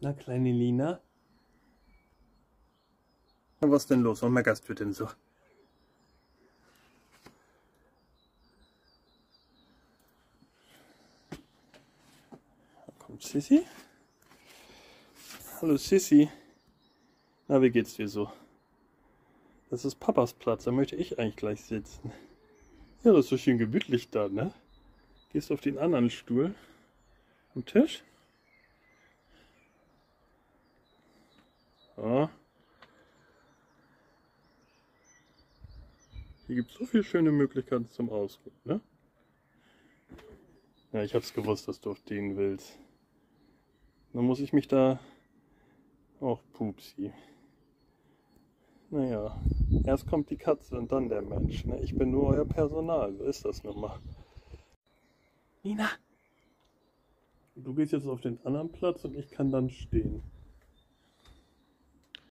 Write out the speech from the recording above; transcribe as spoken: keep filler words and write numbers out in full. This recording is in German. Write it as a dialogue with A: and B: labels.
A: Na, kleine Lina? Na, was denn los? Warum meckerst du denn so? Da kommt Sissi. Hallo Sissi. Na, wie geht's dir so? Das ist Papas Platz, da möchte ich eigentlich gleich sitzen. Ja, das ist so schön gemütlich da, ne? Gehst auf den anderen Stuhl am Tisch. Ja. Hier gibt es so viele schöne Möglichkeiten zum Ausruhen, ne? Ja, ich hab's gewusst, dass du auf den willst. Dann muss ich mich da auch pupsi. Naja, erst kommt die Katze und dann der Mensch, ne? Ich bin nur euer Personal, so ist das nun mal. Nina! Du gehst jetzt auf den anderen Platz und ich kann dann stehen.